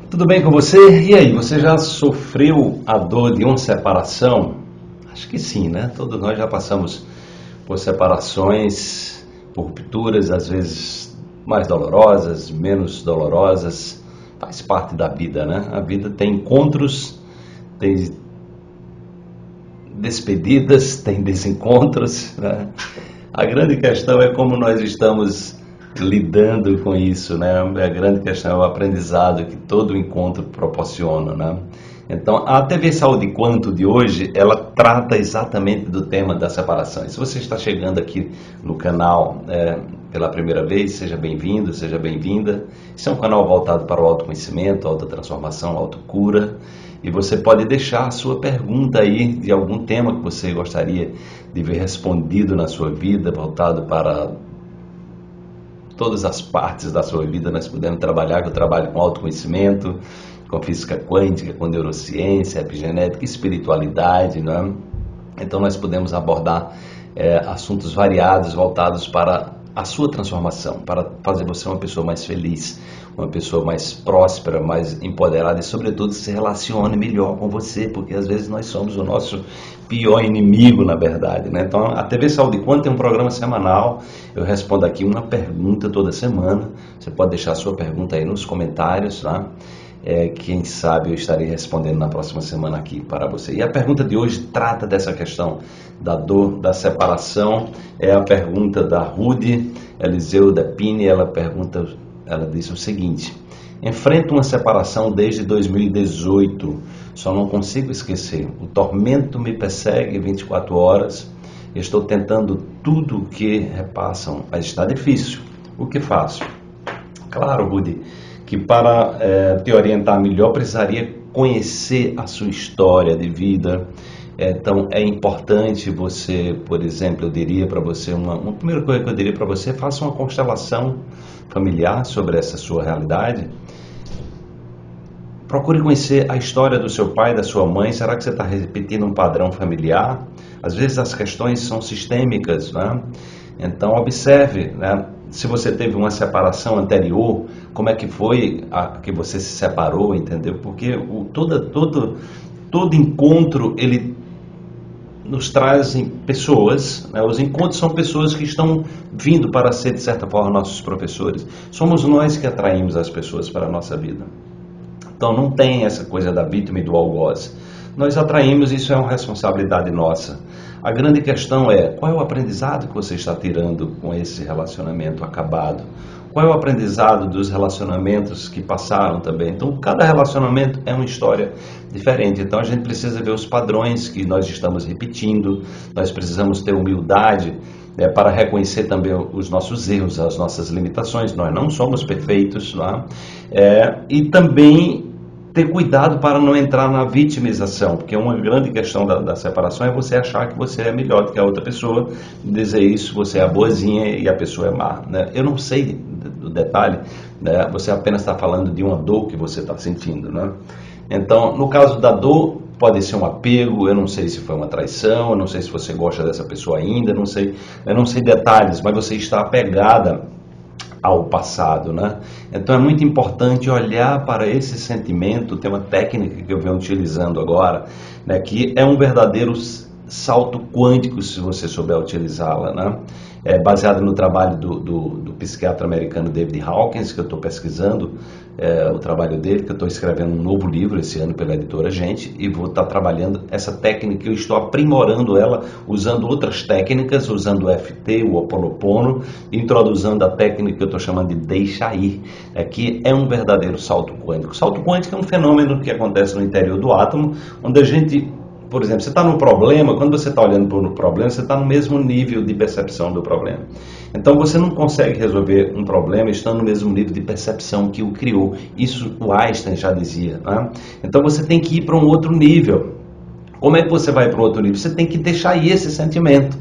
Tudo bem com você? E aí, você já sofreu a dor de uma separação? Acho que sim, né? Todos nós já passamos por separações, por rupturas, às vezes mais dolorosas, menos dolorosas. Faz parte da vida, né? A vida tem encontros, tem despedidas, tem desencontros, né? A grande questão é como nós estamos lidando com isso, né? A grande questão é o aprendizado que todo encontro proporciona, né? Então, a TV Saúde Quanto de hoje, ela trata exatamente do tema da separação. E se você está chegando aqui no canal pela primeira vez, seja bem-vindo, seja bem-vinda. Esse é um canal voltado para o autoconhecimento, autotransformação, autocura. E você pode deixar a sua pergunta aí de algum tema que você gostaria de ver respondido na sua vida, voltado para todas as partes da sua vida. Nós podemos trabalhar, que eu trabalho com autoconhecimento, com física quântica, com neurociência, epigenética, espiritualidade, né? Então nós podemos abordar assuntos variados, voltados para a sua transformação, para fazer você uma pessoa mais feliz, uma pessoa mais próspera, mais empoderada e, sobretudo, se relacione melhor com você, porque às vezes nós somos o nosso pior inimigo, na verdade, né? Então, a TV Saúde Quanto tem um programa semanal, eu respondo aqui uma pergunta toda semana, você pode deixar a sua pergunta aí nos comentários, tá? Quem sabe eu estarei respondendo na próxima semana aqui para você. E a pergunta de hoje trata dessa questão da dor, da separação. É a pergunta da Rude Eliseu da Pini. Ela diz o seguinte: enfrento uma separação desde 2018, só não consigo esquecer. O tormento me persegue 24 horas. Estou tentando tudo o que repassam, mas está difícil. O que faço? Claro, Rude, que para te orientar melhor, precisaria conhecer a sua história de vida. Então, é importante você, por exemplo, eu diria para você, uma primeira coisa que eu diria para você, faça uma constelação familiar sobre essa sua realidade. Procure conhecer a história do seu pai, da sua mãe. Será que você está repetindo um padrão familiar? Às vezes as questões são sistêmicas, né? Então, observe, né? Se você teve uma separação anterior, como é que foi que você se separou, entendeu? Porque todo encontro, ele nos traz pessoas, né? Os encontros são pessoas que estão vindo para ser, de certa forma, nossos professores. Somos nós que atraímos as pessoas para a nossa vida. Então não tem essa coisa da vítima e do algoz. Nós atraímos, isso é uma responsabilidade nossa. A grande questão é, qual é o aprendizado que você está tirando com esse relacionamento acabado? Qual é o aprendizado dos relacionamentos que passaram também? Então, cada relacionamento é uma história diferente. Então, a gente precisa ver os padrões que nós estamos repetindo. Nós precisamos ter humildade para reconhecer também os nossos erros, as nossas limitações. Nós não somos perfeitos, não é? E também ter cuidado para não entrar na vitimização, porque uma grande questão da separação é você achar que você é melhor do que a outra pessoa, dizer isso, você é a boazinha e a pessoa é má, né? Eu não sei do detalhe, né? Você apenas está falando de uma dor que você está sentindo, né? Então, no caso da dor, pode ser um apego, eu não sei se foi uma traição, eu não sei se você gosta dessa pessoa ainda, eu não sei detalhes, mas você está apegada ao passado, né? Então é muito importante olhar para esse sentimento. Tem uma técnica que eu venho utilizando agora, né, que é um verdadeiro salto quântico, se você souber utilizá-la, né? É baseada no trabalho do psiquiatra americano David Hawkins, que eu estou pesquisando o trabalho dele, que eu estou escrevendo um novo livro esse ano pela editora Gente, e vou estar trabalhando essa técnica. Eu estou aprimorando ela, usando outras técnicas, usando o FT, o Ho'oponopono, introduzindo a técnica que eu estou chamando de deixa ir, que é um verdadeiro salto quântico. Salto quântico é um fenômeno que acontece no interior do átomo, onde a gente... Por exemplo, você está no problema, quando você está olhando para o problema, você está no mesmo nível de percepção do problema. Então você não consegue resolver um problema estando no mesmo nível de percepção que o criou. Isso o Einstein já dizia, né? Então você tem que ir para um outro nível. Como é que você vai para um outro nível? Você tem que deixar ir esse sentimento.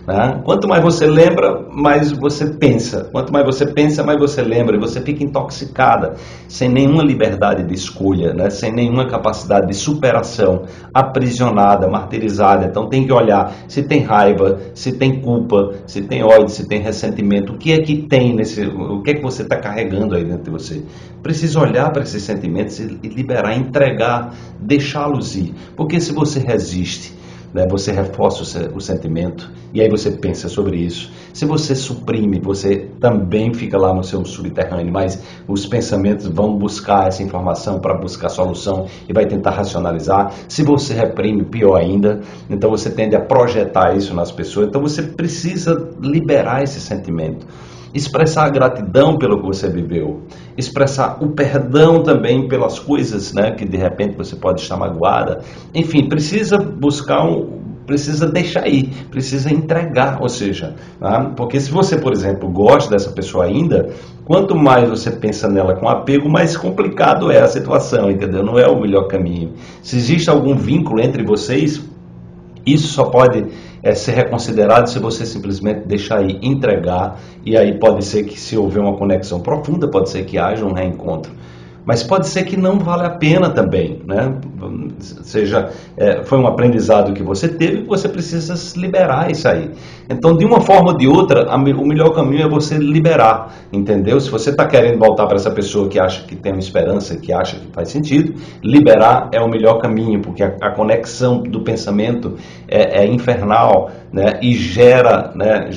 né? Quanto mais você lembra, mais você pensa. Quanto mais você pensa, mais você lembra. E você fica intoxicada, sem nenhuma liberdade de escolha, né? Sem nenhuma capacidade de superação, aprisionada, martirizada. Então tem que olhar se tem raiva, se tem culpa, se tem ódio, se tem ressentimento. O que é que tem o que é que você está carregando aí dentro de você? Precisa olhar para esses sentimentos e liberar, entregar, deixá-los ir. Porque se você resiste, né, você reforça o sentimento e aí você pensa sobre isso. Se você suprime, você também fica lá no seu subterrâneo, mas os pensamentos vão buscar essa informação para buscar solução e vai tentar racionalizar. Se você reprime, pior ainda, então você tende a projetar isso nas pessoas. Então você precisa liberar esse sentimento, expressar a gratidão pelo que você viveu, expressar o perdão também pelas coisas, né, que de repente você pode estar magoada. Enfim, precisa buscar precisa deixar ir, precisa entregar, ou seja, né, porque se você, por exemplo, gosta dessa pessoa ainda, quanto mais você pensa nela com apego, mais complicado é a situação, entendeu? Não é o melhor caminho. Se existe algum vínculo entre vocês, isso só pode ser reconsiderado se você simplesmente deixar ir, entregar, e aí pode ser que, se houver uma conexão profunda, pode ser que haja um reencontro. Mas pode ser que não vale a pena também, né? Seja, foi um aprendizado que você teve, você precisa se liberar isso aí. Então, de uma forma ou de outra, o melhor caminho é você liberar, entendeu? Se você está querendo voltar para essa pessoa que acha que tem uma esperança, que acha que faz sentido, liberar é o melhor caminho, porque a conexão do pensamento é infernal, né? E gera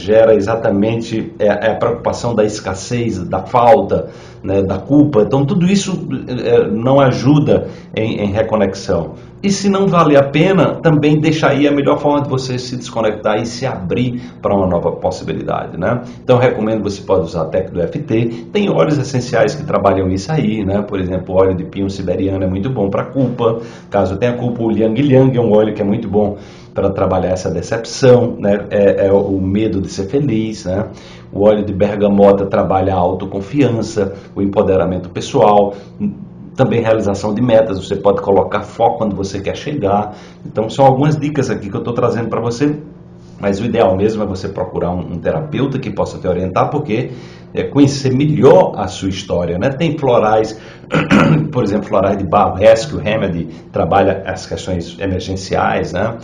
exatamente a preocupação da escassez, da falta, né, da culpa. Então tudo isso não ajuda em reconexão. E se não vale a pena, também deixa aí a melhor forma de você se desconectar e se abrir para uma nova possibilidade, né? Então eu recomendo, você pode usar a técnica do EFT. Tem óleos essenciais que trabalham isso aí, né? Por exemplo, o óleo de pinho siberiano é muito bom para culpa. Caso tenha culpa, o Liang Liang é um óleo que é muito bom para trabalhar essa decepção, né? É o medo de ser feliz, né? O óleo de bergamota trabalha a autoconfiança, o empoderamento pessoal, também realização de metas. Você pode colocar foco onde você quer chegar. Então são algumas dicas aqui que eu estou trazendo para você, mas o ideal mesmo é você procurar um terapeuta que possa te orientar, porque conhecer melhor a sua história, né? Tem florais, por exemplo, florais de Bach, Rescue Remedy, trabalha as questões emergenciais, né?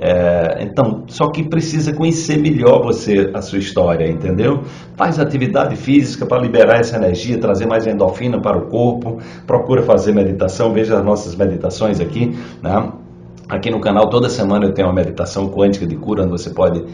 Então, só que precisa conhecer melhor você, a sua história, entendeu? Faz atividade física para liberar essa energia, trazer mais endorfina para o corpo, procura fazer meditação, veja as nossas meditações aqui, né? Aqui no canal, toda semana eu tenho uma meditação quântica de cura, onde você pode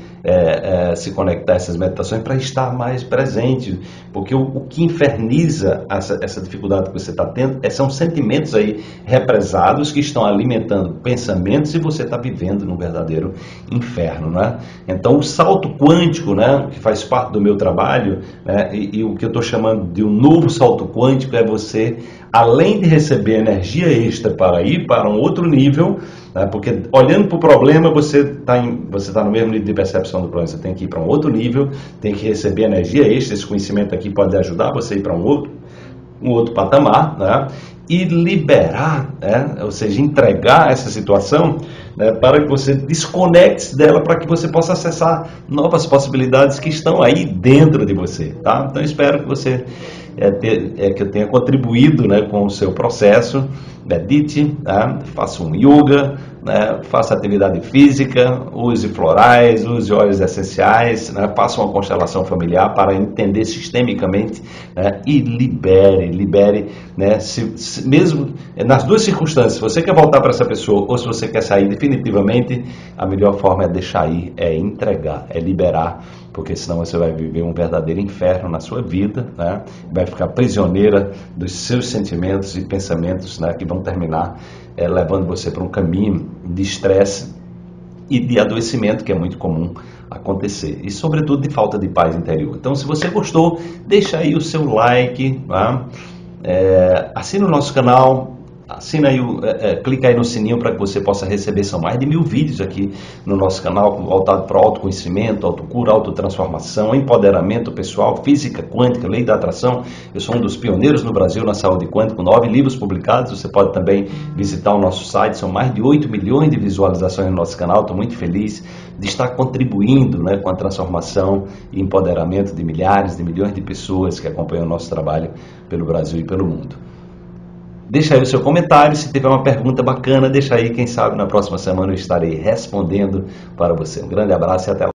se conectar a essas meditações para estar mais presente, porque o que inferniza essa dificuldade que você está tendo são sentimentos aí represados que estão alimentando pensamentos, e você está vivendo num verdadeiro inferno, né? Então o salto quântico, né, que faz parte do meu trabalho, né, e o que eu estou chamando de um novo salto quântico, é você, além de receber energia extra para ir para um outro nível, né, porque olhando para o problema, você está no mesmo nível de percepção do problema, você tem que ir para um outro nível, tem que receber energia extra. Esse conhecimento aqui pode ajudar você a ir para um outro patamar, né, e liberar, né, ou seja, entregar essa situação, né, para que você desconecte dela, para que você possa acessar novas possibilidades que estão aí dentro de você, tá? Então espero que você que eu tenha contribuído, né, com o seu processo. Medite, né, faça um yoga, né, faça atividade física, use florais, use óleos essenciais, né, faça uma constelação familiar para entender sistemicamente, né, e libere, né, mesmo nas duas circunstâncias, se você quer voltar para essa pessoa ou se você quer sair definitivamente, a melhor forma é deixar ir, é entregar, é liberar, porque senão você vai viver um verdadeiro inferno na sua vida, né, vai ficar prisioneira dos seus sentimentos e pensamentos, né, que vão terminar levando você para um caminho de estresse e de adoecimento, que é muito comum acontecer, e sobretudo de falta de paz interior. Então, se você gostou, deixa aí o seu like, tá? Assine o nosso canal, assina aí, clica aí no sininho para que você possa receber. São mais de 1000 vídeos aqui no nosso canal, voltado para autoconhecimento, autocura, autotransformação, empoderamento pessoal, física quântica, lei da atração. Eu sou um dos pioneiros no Brasil na saúde quântica, com 9 livros publicados. Você pode também visitar o nosso site, são mais de 8 milhões de visualizações no nosso canal. Estou muito feliz de estar contribuindo, né, com a transformação e empoderamento de milhares, de milhões de pessoas que acompanham o nosso trabalho pelo Brasil e pelo mundo. Deixa aí o seu comentário, se tiver uma pergunta bacana, deixa aí, quem sabe na próxima semana eu estarei respondendo para você. Um grande abraço e até lá.